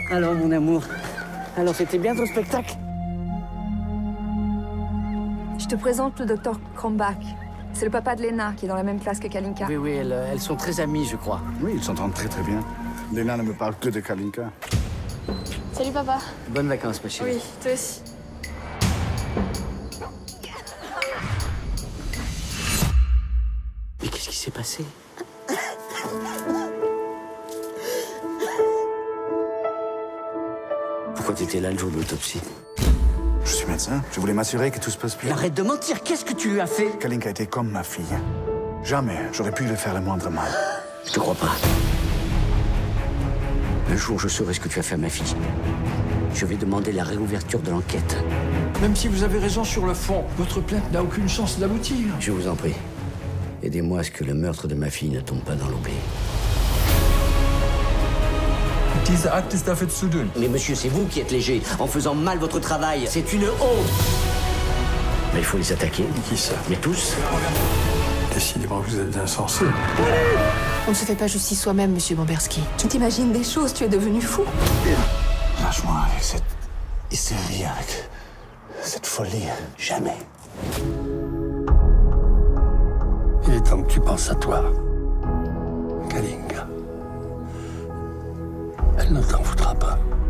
Alors, mon amour, alors c'était bien ton spectacle? Je te présente le docteur Krombach. C'est le papa de Lena, qui est dans la même classe que Kalinka. Oui, elles sont très amies, je crois. Oui, ils s'entendent très bien. Lena ne me parle que de Kalinka. Salut papa. Bonnes vacances, ma chérie. Oui, toi aussi. Mais qu'est-ce qui s'est passé? Pourquoi t'étais là le jour de l'autopsie? Je suis médecin. Je voulais m'assurer que tout se passe bien. Arrête de mentir, qu'est-ce que tu lui as fait? Kalinka était comme ma fille. Jamais j'aurais pu lui faire le moindre mal. Je te crois pas. Le jour où je saurai ce que tu as fait à ma fille, je vais demander la réouverture de l'enquête. Même si vous avez raison sur le fond, votre plainte n'a aucune chance d'aboutir. Je vous en prie, aidez-moi à ce que le meurtre de ma fille ne tombe pas dans l'oubli. Diese Akte ist dafür zu dünn. Mais monsieur, c'est vous qui êtes léger, en faisant mal votre travail. C'est une honte. Mais il faut les attaquer. Qui ça? Mais tous. Décidément, vous êtes insensé. On ne se fait pas justice soi-même, monsieur Bomberski. Tu t'imagines des choses, tu es devenu fou. Lâche-moi avec cette hystérie, avec cette folie. Jamais. Il est temps que tu penses à toi, Kalinka. Elle ne t'en voudra pas.